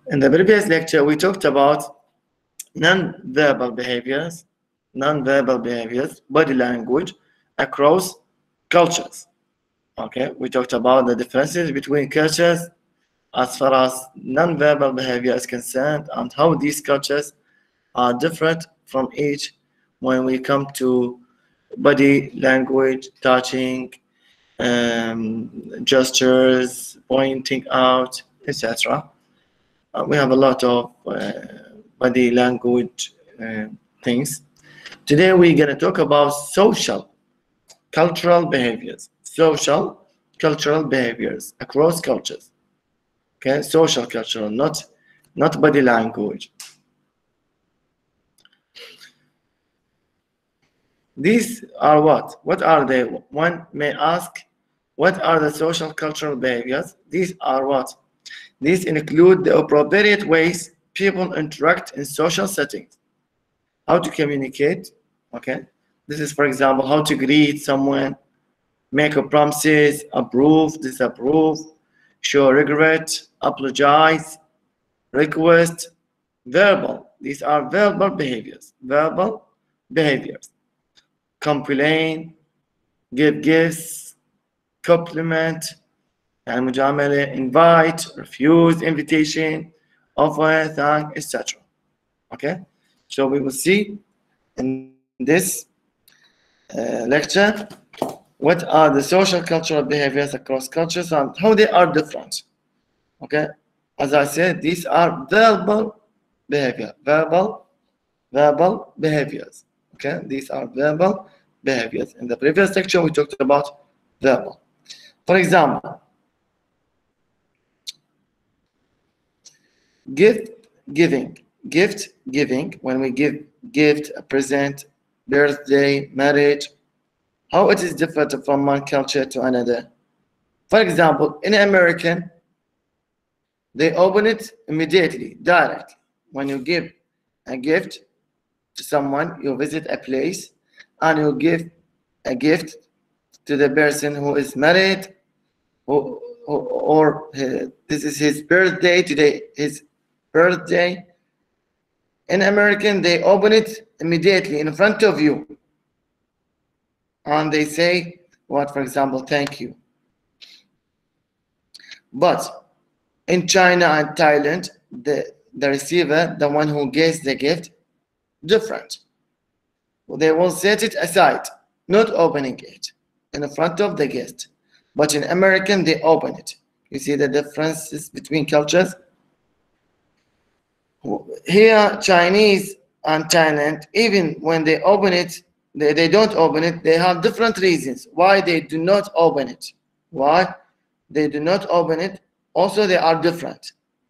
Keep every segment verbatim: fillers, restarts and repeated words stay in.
In the previous lecture, we talked about non-verbal behaviors, non-verbal behaviors, body language across cultures. Okay, we talked about the differences between cultures as far as non-verbal behavior is concerned and how these cultures are different from each when we come to body language, touching, um, gestures, pointing out, et cetera. Uh, we have a lot of uh, body language uh, things. Today we're going to talk about social, cultural behaviors. Social, cultural behaviors across cultures. Okay, social, cultural, not, not body language. These are what? What are they? One may ask, what are the social cultural behaviors? These are what? These include the appropriate ways people interact in social settings. How to communicate, okay? This is, for example, how to greet someone, make a promises, approve, disapprove, show regret, apologize, request, verbal. These are verbal behaviors, verbal behaviors. Complain, give gifts, compliment, and mujamala, invite, refuse invitation, offer, thank, et cetera. Okay, so we will see in this uh, lecture what are the social cultural behaviors across cultures and how they are different. Okay, as I said, these are verbal behavior, verbal, verbal behaviors. Okay, these are verbal behaviors. In the previous lecture, we talked about verbal. For example, gift giving. Gift giving, when we give gift, a present, birthday, marriage, how it is different from one culture to another. For example, in American, they open it immediately, direct. When you give a gift to someone, you visit a place, and you give a gift to the person who is married, or, or, or uh, this is his birthday today, his birthday. In American, they open it immediately in front of you, and they say, what, for example, thank you. But in China and Thailand, the, the receiver, the one who gets the gift, different. They will set it aside, not opening it in front of the guest. But in American, they open it. You see the differences between cultures? Here, Chinese and Thailand, even when they open it, they, they don't open it. They have different reasons why they do not open it. Why they do not open it? Also, they are different.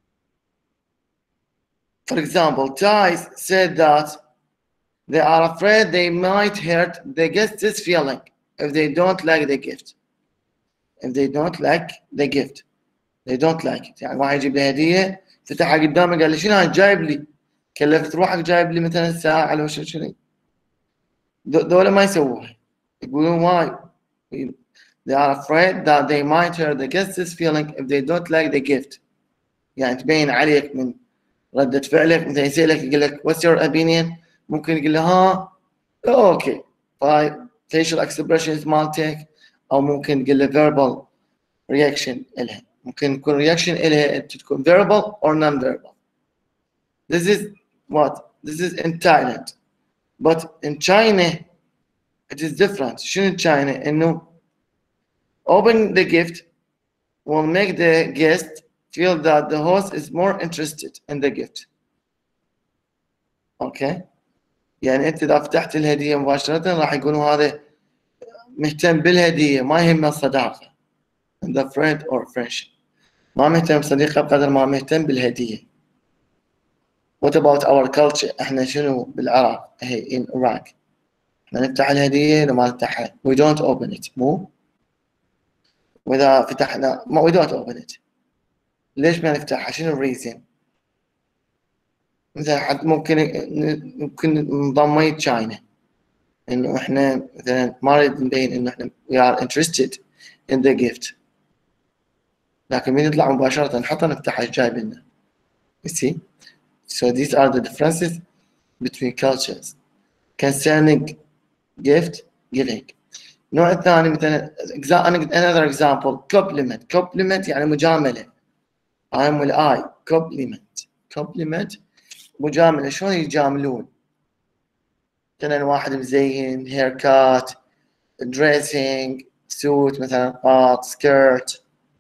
For example, Thais said that they are afraid they might hurt the guest's feeling if they don't like the gift. If they don't like the gift, they don't like it. يعني واحد يجيب لي هدية فتحها قدامي قال لي شنو هاي جايب لي؟ كلفت روحك جايب لي مثلا ساعة على وش شنو؟ دول ما يسووها. يقولون why? They are afraid that they might hurt the guest's feeling if they don't like the gift. يعني تبين عليك من ردة فعلك، مثلا يسألك يقول لك what's your opinion؟ ممكن يقول له ها اوكي facial expressions مالتك، او ممكن تقول له verbal reaction إلها، ممكن يكون reaction إلها تكون verbal or non-verbal. This is what? This is in Thailand. But in China it is different. شنو in China؟ إنه open the gift will make the guest feel that the host is more interested in the gift. Okay? يعني أنت إذا فتحت الهدية مباشرة راح يقولوا هذا مهتم بالهدية، ما يهمه الصداقة. The friend or friendship. ما مهتم بصديقه بقدر ما مهتم بالهدية. What about our culture؟ إحنا شنو بالعراق؟ هي in Iraq. إحنا نفتح الهدية لما نفتحها. We don't open it. مو؟ وإذا فتحنا ما we don't open it. ليش ما نفتحها؟ شنو الريزن؟ مثلا حد ممكن ممكن نضمي تشاينا إنه إحنا مثلا ما نريد نبين إنه إحنا we are interested in the gift. لكن من يطلع مباشرة نحطه نفتحها جايب لنا. You see? So these are the differences between cultures concerning gift giving. النوع الثاني مثلا another example compliment. Compliment يعني مجاملة. I'm will I compliment. Compliment مجاملة. شلون يجاملون؟ مثلا واحد مزين hair cut dressing suit مثلا قاط skirt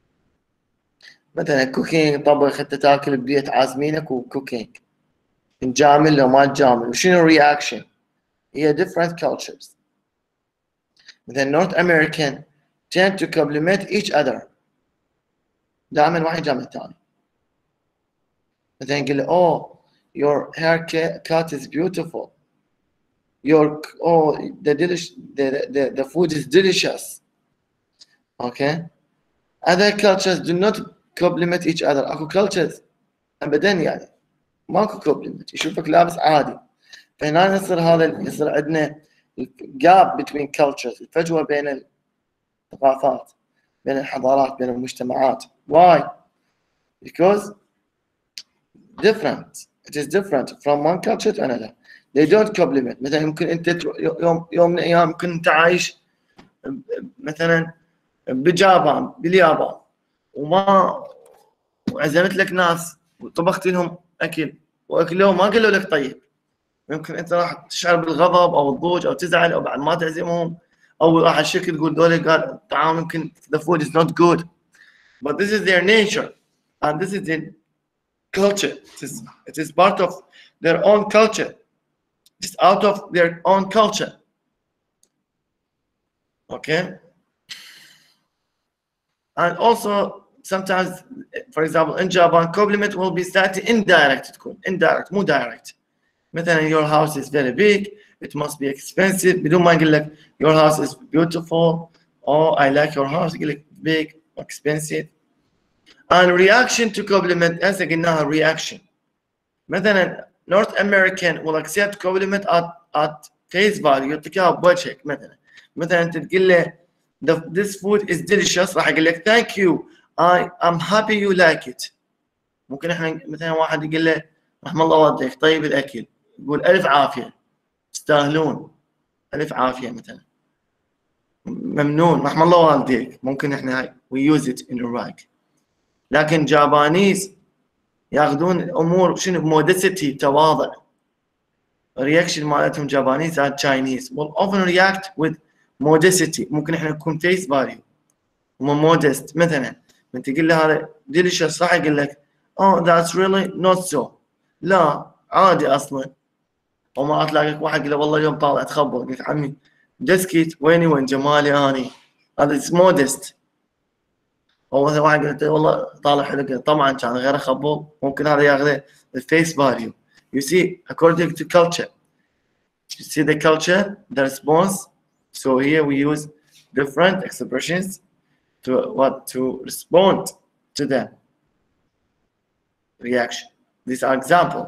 مثلا cooking طبخ انت تاكل ببيت عازمينك وcooking نجامل لو ما تجامل وشنو reaction هي different cultures. مثلا North American tend to compliment each other دائما واحد يجامل الثاني. مثلا يقول له oh your hair cut is beautiful your oh the delish the, the the food is delicious. Okay, other cultures do not compliment each other. اكو cultures ابدا يعني ماكو compliment يشوفك لابس عادي. فهنا يصير هذا يصير عندنا gap between cultures الفجوة بين الثقافات بين الحضارات بين المجتمعات. Why? Because different it is different from one culture to another. They don't compliment. مثلا يمكن انت يوم يوم من الايام يمكن انت عايش مثلا باليابان باليابان وما وعزمت لك ناس وطبخت لهم اكل واكلهم ما قالوا لك طيب. يمكن انت راح تشعر بالغضب او الضوج او تزعل او بعد ما تعزمهم او راح الشركه تقول دولي قال الطعام يمكن the food is not good but this is their nature and this is their culture. It is, it is part of their own culture. It's out of their own culture. Okay. And also sometimes for example in Japan compliment will be slightly indirect تكون indirect مو direct. مثلا your house is very big it must be expensive بدون ما يقول لك your house is beautiful or I like your house يقول لك big expensive. and reaction to compliment هسه قلناها reaction. مثلا North American will accept compliment at at face value يعطيك اياها بوجهك. مثلا مثلا انت تقول له this food is delicious راح يقول لك thank you I am happy you like it. ممكن احنا مثلا واحد يقول له رحم الله والديك طيب الاكل يقول الف عافيه تستاهلون الف عافيه مثلا ممنون رحم الله والديك. ممكن احنا هاي we use it in Iraq. لكن جابانيز ياخذون الامور شنو بمودستي تواضع. الرياكشن مالتهم جابانيز and Chinese will often react with modesty. ممكن احنا نكون face value ومودست. مثلا من تقول له هذا delicious راح يقول لك oh that's really not so لا عادي اصلا. وما تلاقيك واحد يقول له والله اليوم طالع تخبط يقول لك عمي دسكيت ويني وين جمالي اني هذا is modest. او مثلا واحد يقول والله طالع حلو طبعا كان غير خبط ممكن هذا ياخذه face value. You see according to culture you see the culture the response. So here we use different expressions to what to respond to the reaction. These are examples.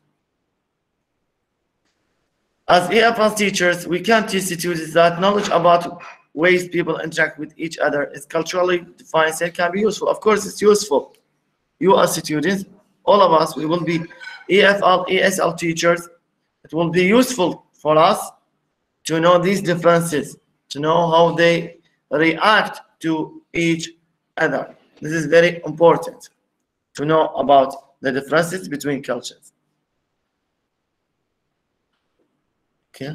As E F L teachers, we can teach students that knowledge about ways people interact with each other is culturally defined and can be useful. Of course, it's useful. You as students, all of us, we will be E F L, E S L teachers. It will be useful for us to know these differences, to know how they react to each other. This is very important to know about the differences between cultures. Okay.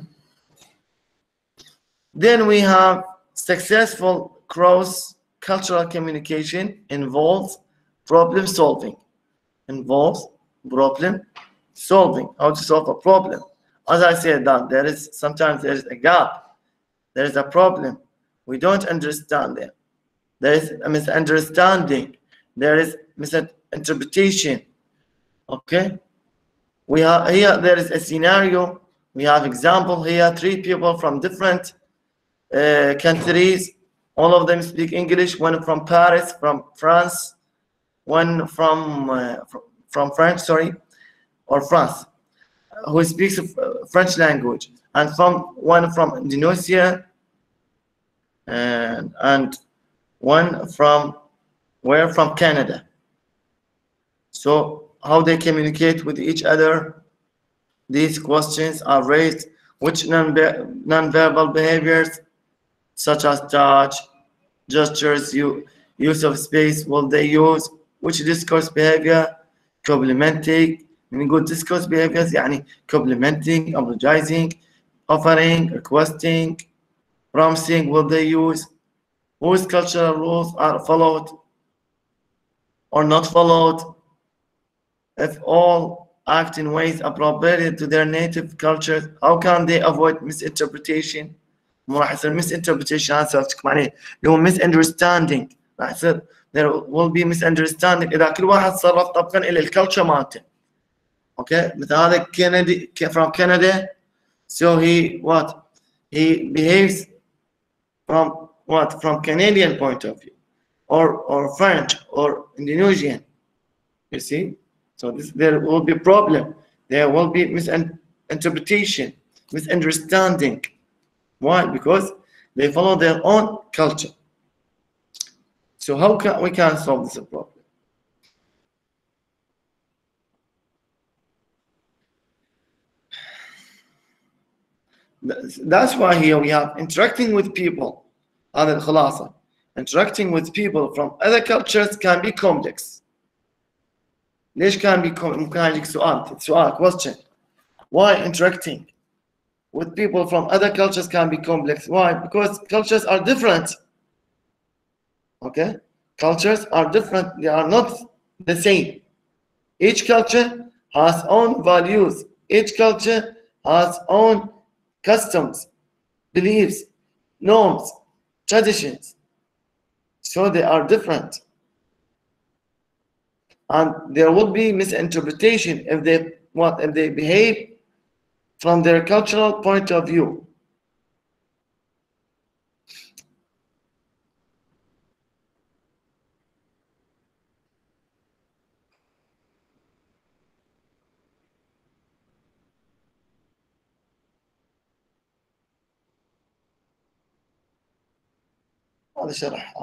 Then we have successful cross-cultural communication involves problem solving. Involves problem solving. How to solve a problem. As I said that there is sometimes there is a gap. There is a problem. We don't understand it. There is a misunderstanding. There is misinterpretation. Okay. We have here there is a scenario. We have example here, three people from different uh, countries. All of them speak English. One from Paris, from France, one from uh, from, from French, sorry, or France, who speaks uh, French language, and from one from Indonesia, and and one from where from Canada. So how they communicate with each other. These questions are raised. Which non-verbal behaviors, such as touch, gestures, use of space, will they use? Which discourse behavior, complimenting, من good discourse behaviors يعني complimenting, apologizing, offering, requesting, promising, will they use? Whose cultural rules are followed or not followed? If all act in ways appropriate to their native cultures, how can they avoid misinterpretation? مو راح يصير misinterpretation هذا معناه اللي هو misunderstanding. راح يصير there will be misunderstanding إذا كل واحد تصرف طبقا إلى الكالتشر مالته. Okay, مثل هذا كندي from Canada, so he what he behaves from what from Canadian point of view, or or French or Indonesian. You see, so this, there will be problem. There will be misinterpretation, misunderstanding. Why? Because they follow their own culture. So how can we can solve this problem? That's why here we have interacting with people. هذا الخلاصة. Interacting with people from other cultures can be complex. ليش كان بيكون ممكن يجيك سؤال سؤال question. Why interacting with people from other cultures can be complex? Why? Because cultures are different. Okay, cultures are different. They are not the same. Each culture has own values. Each culture has own customs, beliefs, norms, traditions. So they are different. And there will be misinterpretation if they what if they behave from their cultural point of view. هذا شرح.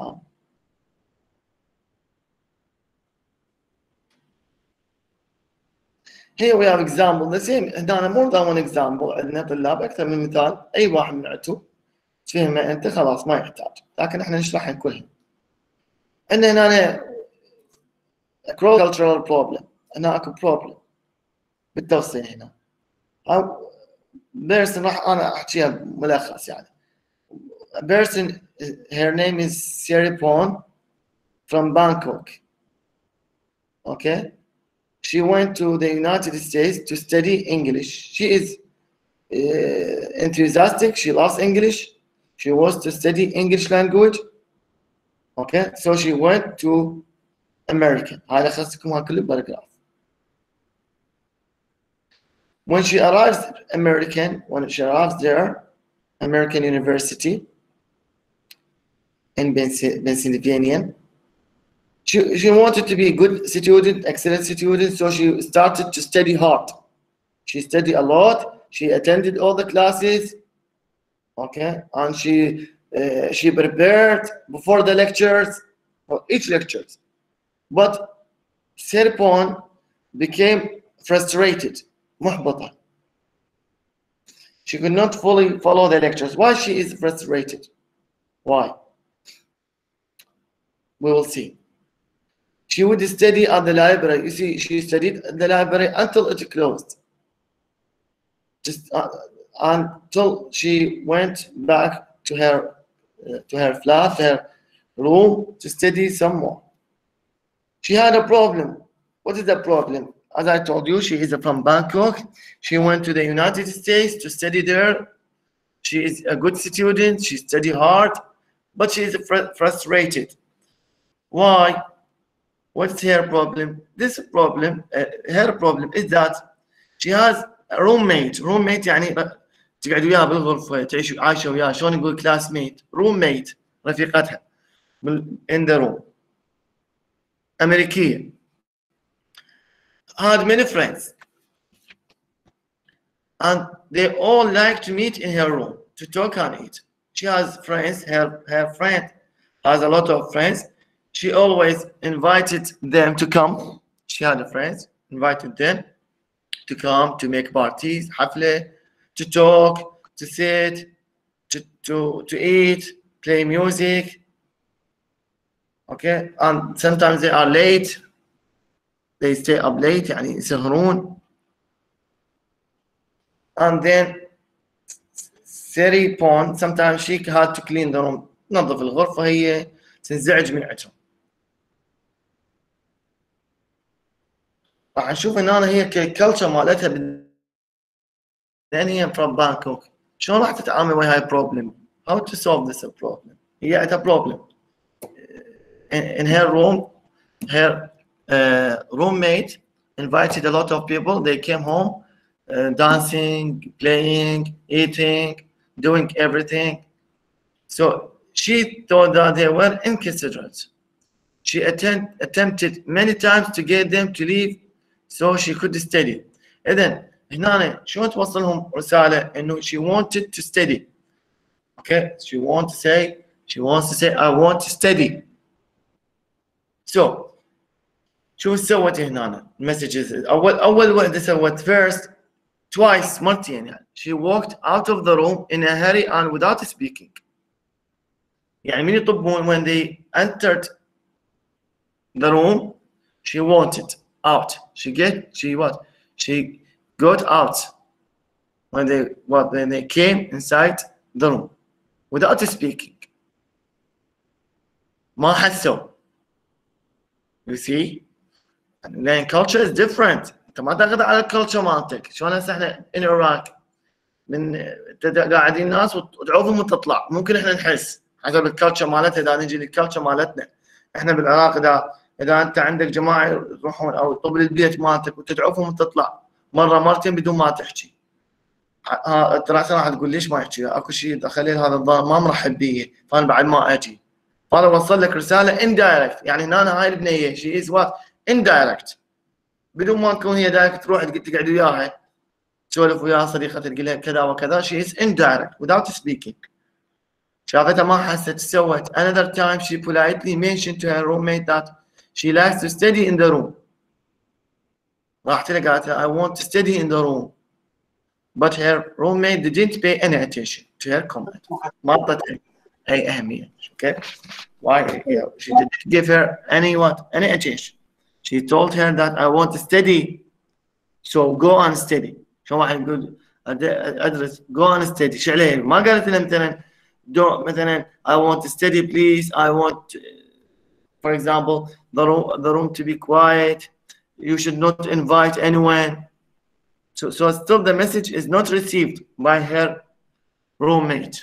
Here we have example the same. هنا more than one example. عندنا طلاب أكثر من مثال. أي واحد من عندكم تفهمه أنت خلاص ما يحتاج. لكن إحنا نشرح كلهم. عندنا هنا cross cultural problem. هنا أكو problem بالتوصيل هنا. أو person راح أنا أحكيها ملخص يعني. A person, her name is Seripon from Bangkok. Okay. She went to the United States to study English. She is uh, enthusiastic. She loves English. She wants to study English language. Okay, so she went to America. هذا خاصكم هالكل paragraph. When she arrives American, when she arrives there, American University in Pennsylvania. She, she wanted to be a good student, excellent student, so she started to study hard. She studied a lot. She attended all the classes, okay, and she uh, she prepared before the lectures, or each lectures. But Serpon became frustrated, محبطة. She could not fully follow the lectures. Why she is frustrated? Why? We will see. She would study at the library. You see, she studied at the library until it closed. Just uh, until she went back to her uh, to her flat, her room, to study some more. She had a problem. What is the problem? As I told you, she is from Bangkok. She went to the United States to study there. She is a good student. She studied hard, but she is fr frustrated. Why? What's her problem? This problem, uh, her problem is that she has a roommate. Roommate يعني تقعد وياها بالغرفة تعيش عايشة وياها. شلون نقول classmate, roommate رفيقتها in the room. أمريكية. Had many friends, and they all like to meet in her room to talk and eat. She has friends. Her her friend has a lot of friends. She always invited them to come. She had friends. invited them to come to make parties, حفلة, to talk, to sit, to, to, to eat, play music. Okay, and sometimes they are late. They stay up late, يعني يسهرون. And then Sari Pond, sometimes she had to clean the room. تنظف الغرفة, هي تنزعج من عندهم. راح نشوف ان انا هي الكلتشر مالتها لان هي from Bangkok. شلون راح تتعامل ويا هاي problem? How to solve this problem? هي عندها problem. In, in her room, her uh, roommate invited a lot of people. They came home, uh, dancing, playing, eating, doing everything. So she thought that they were inconsiderate. She attempt, attempted many times to get them to leave so she could study. إذن هنا شلون توصلهم رسالة إنه she wanted to study. Okay, she wants to say, she wants to say, I want to study. So شو سوت هنا messages أول أول وحدة سوت first twice مرتين يعني she walked out of the room in a hurry and without speaking. يعني من يطبون when they entered the room she wanted out. She get she what? She got out when they what when they came inside the room without speaking. ما حسوا. You see? And then culture is different. انت ما تاخذ على الكلتشر مالتك. شلون هسه احنا in Iraq من قاعدين ناس وتدعوهم وتطلع ممكن احنا نحس حسب الكلتشر مالتها. اذا نجي للكلتشر مالتنا احنا بالعراق اذا اذا انت عندك جماعه يروحون او طبل البيت مالتك وتدعوهم وتطلع مره مرتين بدون ما تحكي. ها ترى راح تقول ليش ما يحكي؟ اكو شيء خليل هذا الظاهر ما مرحب بيه فانا بعد ما اجي. فانا وصل لك رساله indirect. يعني هنا هاي البنيه شي از وات indirect بدون ما تكون هي دايركت تروح تقعد وياها تسولف وياها صديقتها تقول لها كذا وكذا. شي از indirect without speaking. شافتها ما حست سوت. Another time she politely mentioned to her roommate that she likes to study in the room. راحت لها قالت لها I want to study in the room. But her roommate didn't pay any attention to her comment. ما أعطت أي أهمية. Okay? Why? Yeah, she didn't give her any what? Any attention. She told her that I want to study. So go and study. شو واحد يقول أدرس go and study. شو عليه؟ ما قالت لها مثلا don't مثلا I want to study please. I want for example the room the room to be quiet. You should not invite anyone. So, so still the message is not received by her roommate.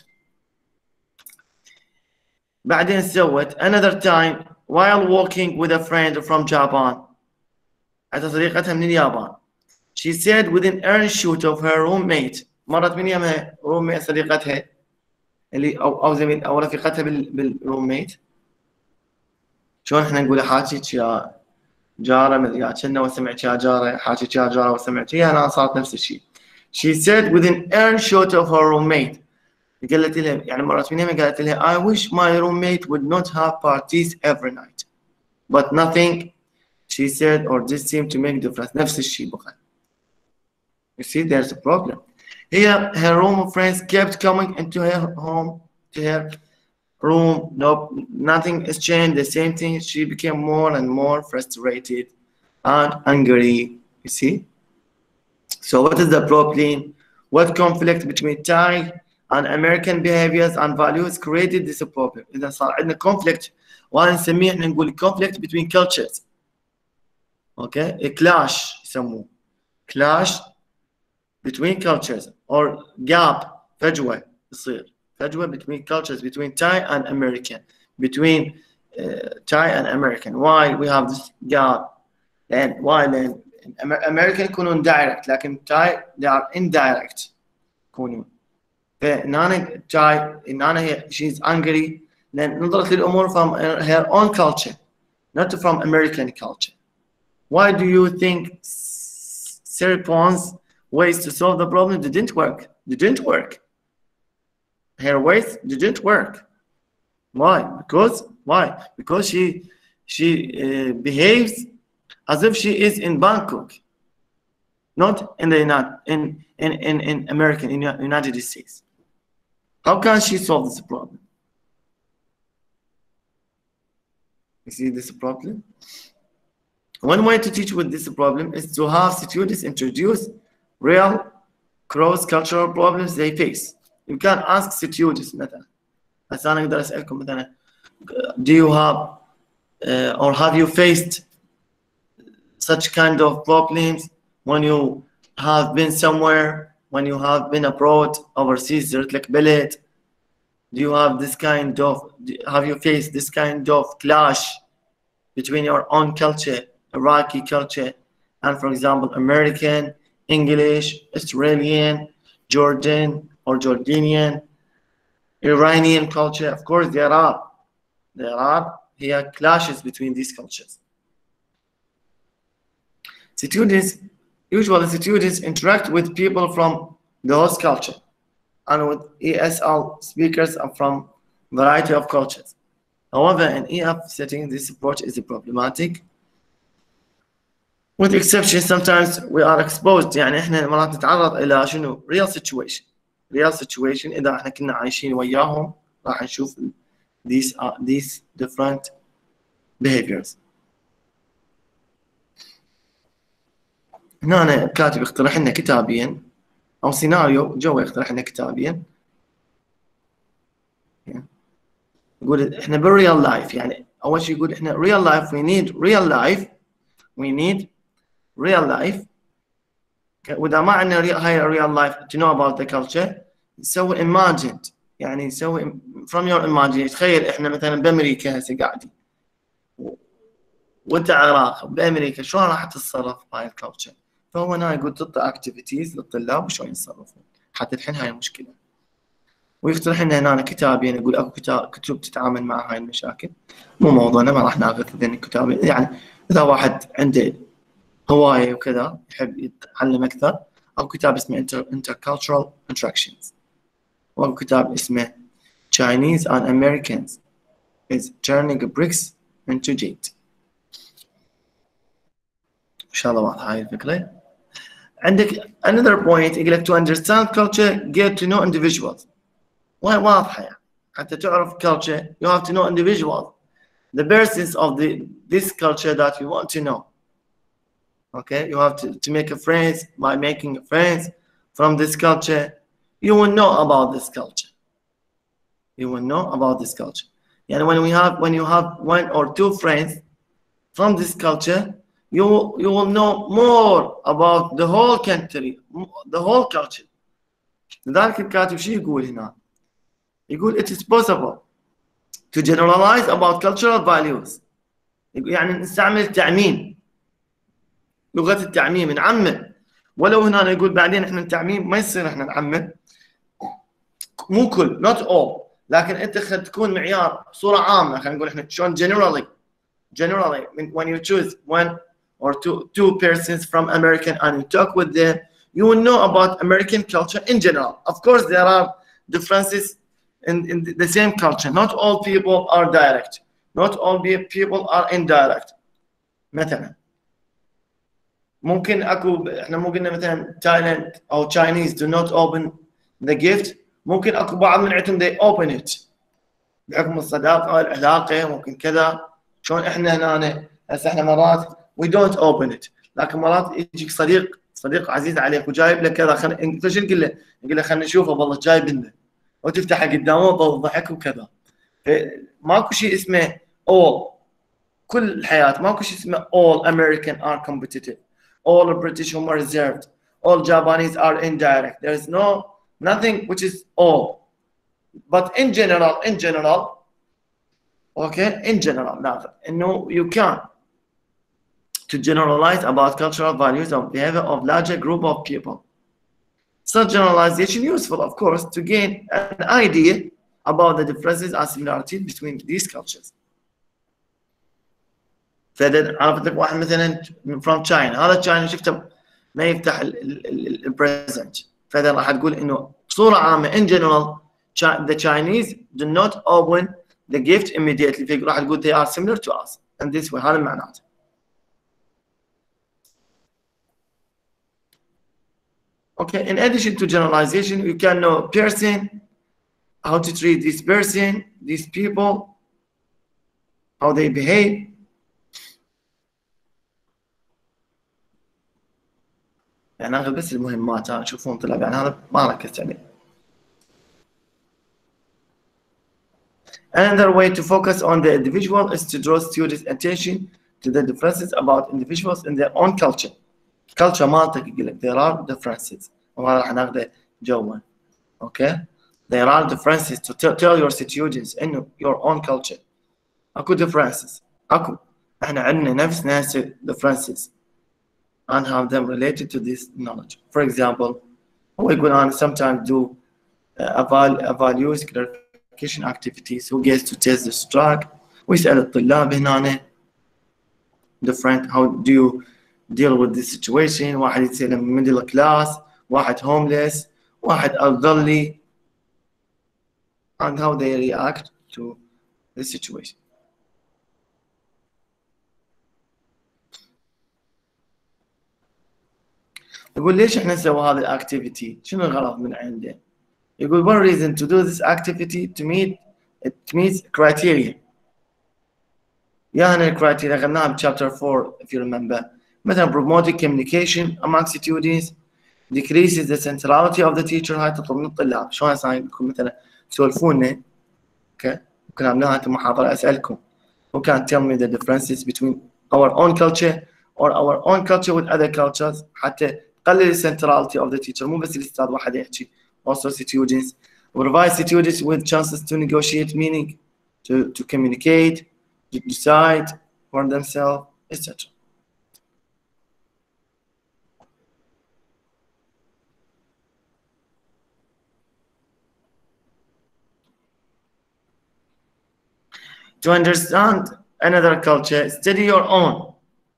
بعدين سوت another time while walking with a friend from Japan. حتى صديقتها من اليابان. She said with an earnest of her roommate. مرت من يمها roommate صديقتها اللي أو أو زميل أو رفيقتها بال بالroommate. شلون إحنا نقول حاجيك يا جارة مثل كنا وسمعت يا جارة حاجيك يا جارة وسمعت هي أنا صارت نفس الشيء. She said with an earnest of her roommate. قالت لها يعني مرات من يمها قالت لها I wish my roommate would not have parties every night. But nothing she said or did seem to make difference. نفس الشيء بقى. You see, there's a problem. Here, her room of friends kept coming into her home, to her room. Nope, nothing has changed. The same thing. She became more and more frustrated and angry. You see? So what is the problem? What conflict between Thai and American behaviors and values created this problem? إذا صار عندنا conflict وأنا نسميه إحنا نقول conflict between cultures. Okay, a clash يسموه. Clash between cultures or gap فجوة يصير. فجوة between cultures between Thai and American. Between uh, Thai and American. Why we have this gap? And why then American يكونون direct لكن Thai they are indirect يكونون. فهنا Thai هنا هي she's angry لأن نظرت للأمور from her own culture not from American culture. Why do you think Siripon's ways to solve the problem didn't work? Didn't work. Her ways didn't work. Why? Because why? Because she she uh, behaves as if she is in Bangkok, not in the United in in in, in American in United States. How can she solve this problem? You see this problem? One way to teach with this problem is to have students introduce real cross-cultural problems they face. You can ask students مثلا هسه أنا أقدر أسألكم مثلا do you have uh, or have you faced such kind of problems when you have been somewhere, when you have been abroad, overseas, زرت لك بلد? Do you have this kind of, have you faced this kind of clash between your own culture, Iraqi culture, and for example, American, English, Australian, Jordan or Jordanian, Iranian culture? Of course, there are. There are here clashes between these cultures. Students, usually students interact with people from the host culture and with E S L speakers from a variety of cultures. However, in E F setting, this approach is problematic. With exception, sometimes we are exposed, يعني احنا مرات نتعرض إلى شنو real situation. Real situation إذا احنا كنا عايشين وياهم راح نشوف these are these different behaviors. هنا أنا كاتب اقترح لنا كتابيا أو سيناريو جوا يقترح لنا كتابيا. يقول إحنا بالريال لايف، يعني أول شيء يقول إحنا real life we need real life we need real life. وإذا ما عندنا هاي real life to know about the culture نسوي imagined، يعني نسوي from your imagination. تخيل إحنا مثلا بأمريكا هسه قاعدين وأنت عراق بأمريكا، شلون راح تتصرف بهاي الكالتشر؟ فهو هنا يقول تعطي اكتيفيتيز للطلاب وشلون يتصرفون حتى تحل هاي المشكله. ويقترح لنا هنا كتاب، يعني يقول اكو كتاب كتب تتعامل مع هاي المشاكل. مو موضوعنا، ما راح ناخذ ذين الكتاب، يعني اذا واحد عنده هوايه وكذا يحب يتعلم اكثر، اكو كتاب اسمه Intercultural Interactions، واكو كتاب اسمه Chinese and Americans is turning bricks into jade. ان شاء الله واضحه هاي الفكره. عندك another point يقول لك to understand culture get to know individuals. وهي واضحه، يعني حتى تعرف culture you have to know individuals, the persons of the this culture that you want to know. Okay, you have to, to make a friends. By making friends from this culture you will know about this culture. You will know about this culture. يعني when we have when you have one or two friends from this culture, you you will know more about the whole country, the whole culture. لذلك الكاتب شو يقول هنا؟ يقول it is possible to generalize about cultural values. يعني نستعمل التعميم، لغة التعميم، نعمم. ولو هنا يقول بعدين احنا التعميم ما يصير احنا نعمم، مو كل not all، لكن انت تكون معيار صورة عامة. خلينا نقول احنا شلون generally generally when you choose one or two two persons from American and you talk with them, you will know about American culture in general. Of course, there are differences in, in the same culture. Not all people are direct. Not all people are indirect. مثلا ممكن اكو احنا مو قلنا مثلا Thailand او Chinese do not open the gift. ممكن اكو بعض من عندهم they open it بحكم الصداقة العلاقة، ممكن كذا. شلون احنا هنا هسه احنا مرات we don't open it، لكن مرات يجيك صديق صديق عزيز عليك وجايب لك كذا، خل... انت شو تقول له؟ تقول له خلينا نشوفه والله جايب لنا، وتفتحه قدامه وتضحك وكذا. ماكو شيء اسمه all. كل الحياة ماكو شيء اسمه all American are competitive, all British هم are reserved, all Japanese are indirect. There is no nothing which is all. But in general, in general, okay, in general, now, no, you can to generalize about cultural values of behavior of larger group of people. Such generalization useful, of course, to gain an idea about the differences and similarities between these cultures. فإذا عرفت لك واحد مثلا from China، هذا China شفته ما يفتح ال present، فإذا راح تقول إنه بصورة عامة in general the Chinese do not open the gift immediately. راح تقول they are similar to us and this way. هذا معناته. Okay, in addition to generalization, you can know person, how to treat this person, these people, how they behave. يعني هذا بس المهمات ها تشوفون طلاب، يعني هذا ما ركزت عليه. Another way to focus on the individual is to draw students' attention to the differences about individuals in their own culture. culture مالتك يقول لك there are differences، وهذا راح ناخذه جوا. Okay, there are differences to tell, tell your students إنه your own culture. أكو differences، أكو إحنا عندنا نفس نفس differences and have them related to this knowledge. For example, هو يقول أنا sometimes do uh, evaluate clarification activities. Who gets to test this track? ويسأل الطلاب هنا different how do you deal with this situation. واحد يتسلم middle class، واحد homeless، واحد elderly, and how they react to the situation. يقول ليش احنا نسوي هذه الاكتيفيتي؟ شنو الغرض من عنده؟ يقول one reason to do this activity to meet it meets criteria. يا هنا الكرايتيريا اخذناها ب chapter four if you remember. مثلا promoting communication among students, decreases the centrality of the teacher. هاي تطلب من الطلاب. شلون هسه يقول مثلا تسولفونا اوكي ممكن عملوها انتم محاضره اسالكم who can tell me the differences between our own culture or our own culture with other cultures حتى تقلل السنتراليتي of the teacher. مو بس الاستاذ واحد يحكي، also students. Provide students with chances to negotiate, meaning to, to communicate, to decide for themselves, et cetera. To understand another culture, study your own.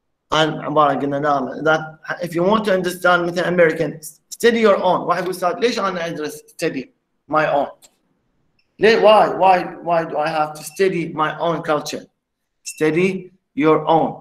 that if you want to understand مثلا American, study your own. واحد يقول أستاذ ليش أنا أدرس study my own؟ ليه why why why do I have to study my own culture? Study your own.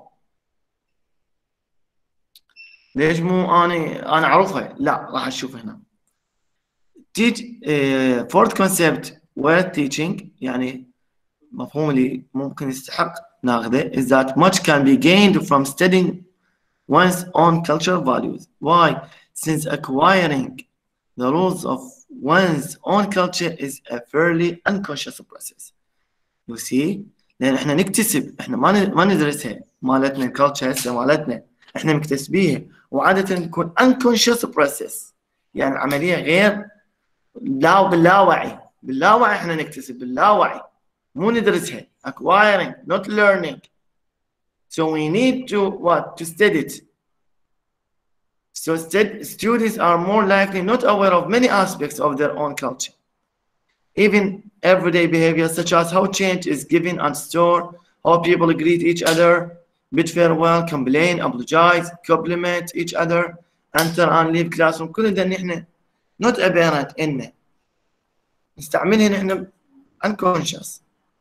ليش مو أنا أنا أعرفها؟ لا راح أشوف هنا. Teach uh, fourth concept worth teaching، يعني مفهوم اللي ممكن يستحق ناخذه is that much can be gained from studying one's own cultural values. Why? Since acquiring the rules of one's own culture is a fairly unconscious process. You see؟ لأن احنا نكتسب، احنا ما ما ندرسها مالتنا الكالتشر هسه مالتنا، احنا مكتسبيها وعادة تكون unconscious process، يعني عملية غير لا باللاوعي، باللاوعي احنا نكتسب باللاوعي، مو ندرسها. Acquiring, not learning. So we need to what? To study it. So students are more likely not aware of many aspects of their own culture. Even everyday behavior such as how change is given at store, how people greet each other, bid farewell, complain, apologize, compliment each other, enter and leave classroom. كل ده نحن not apparent إنه نستعملها نحن unconscious.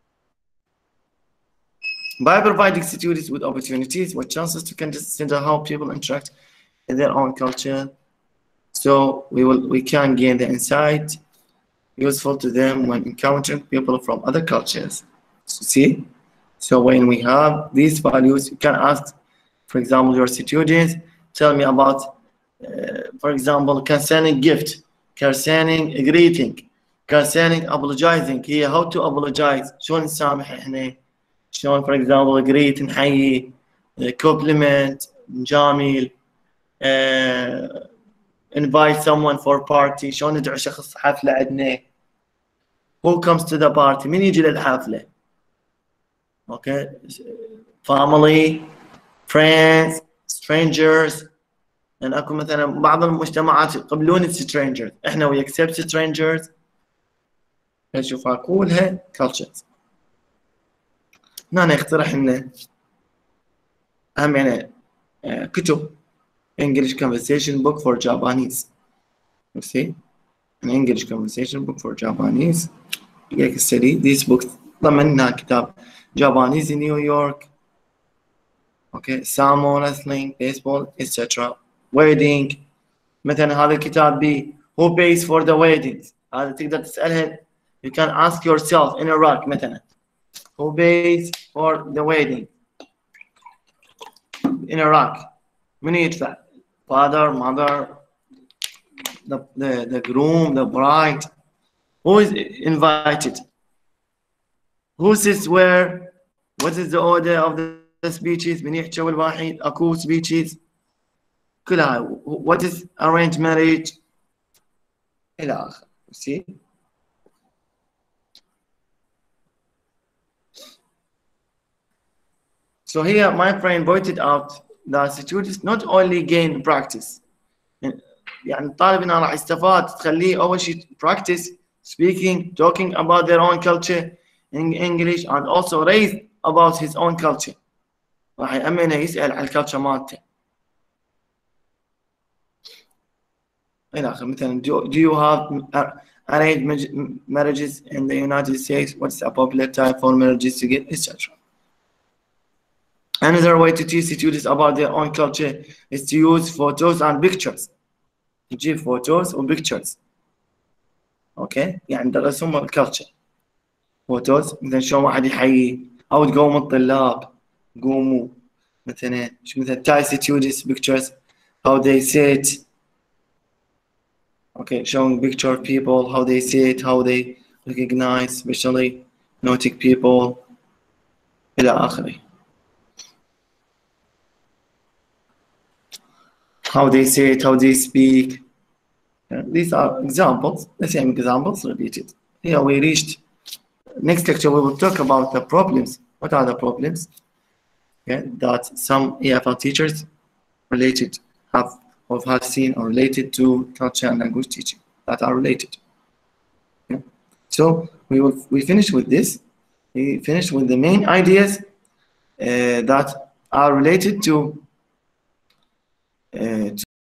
By providing students with opportunities, with chances to consider how people interact in their own culture, so we will we can gain the insight useful to them when encountering people from other cultures. So see, so when we have these values, you can ask, for example, your students, tell me about, uh, for example, concerning gift, concerning greeting, concerning apologizing. Here, how to apologize? شلون نسامح احنا؟ شلون for example greet نحيي، compliment نجامل، uh, invite someone for party. شلون ندعو شخص حفلة عندنا. Who comes to the party؟ مين يجي للحفلة؟ Okay, family, friends, strangers. لأن أكو مثلا بعض المجتمعات يقبلون strangers، إحنا we accept strangers. نشوفها كلها cultures. هنا نقترح إنه أهم يعني كتب English conversation book for Japanese. You see, an English conversation book for Japanese. You can study these books. ضمنها كتاب Japanese in New York. Okay, sumo, wrestling, baseball, et cetera. Wedding, مثلا هذا الكتاب B who pays for the weddings هذا تقدر تسألها you can ask yourself in Iraq مثلا who pays for the wedding in Iraq من يدفع father mother the, the, the groom the bride who is invited who sits where what is the order of the speeches من يحكي أول واحد أكو speeches كلها what is arranged marriage إلى آخر see so here my friend pointed out that students not only gain practice يعني الطالب هنا راح يستفاد تخليه أول شيء practice speaking talking about their own culture in English and also raise about his own culture راح يأمنه يسأل عن الكالتشر مالته إلى آخر مثلا do, do you have arranged marriages in the United States what's a popular type for marriages to get et cetera. Another way to teach students about their own culture is to use photos and pictures. تجيب photos و pictures. Okay يعني درسهم الكالتشر. photos مثلا شلون واحد يحيي أو تقوم الطلاب قوموا مثلا شو مثلا Thai students pictures how they sit. Okay showing picture people how they sit how they recognize especially Nautic people إلى آخره. how they say it, how they speak. Uh, these are examples, the same examples repeated. Here we reached, next lecture we will talk about the problems. What are the problems? Okay, that some E F L teachers related have or have seen or related to culture and language teaching that are related. Okay. So we will we finish with this. We finished with the main ideas uh, that are related to Uh,